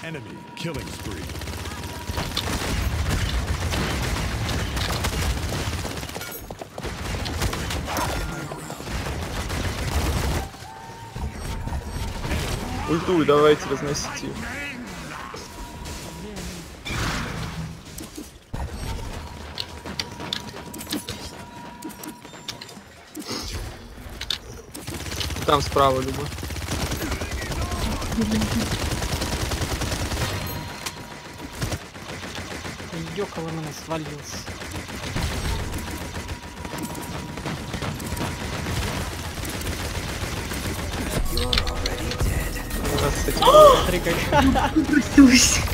Enemy killing spree. Ультуй, давайте разносите. Там справа, Люба. Ёкало на нас свалился. У нас, кстати, Смотри, как... Простусь.